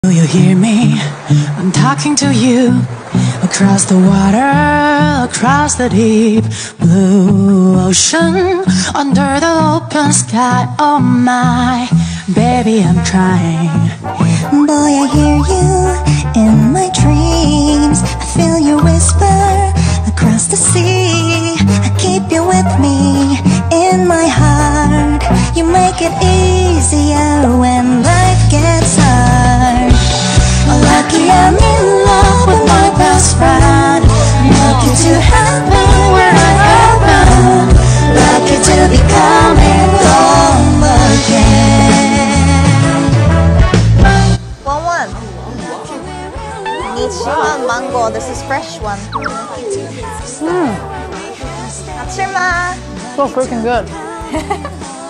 Do you hear me? I'm talking to you. Across the water, across the deep blue ocean, under the open sky. Oh my, baby, I'm trying. Boy, I hear you in my dreams. I feel you whisper across the sea. I keep you with me in my heart. You make it easier when life gets hard. Lucky I'm in love with my best friend. Lucky to heaven where I heaven. Lucky to be coming home again. 11你喜欢 mango This is fresh one 好吃吗 So freaking good.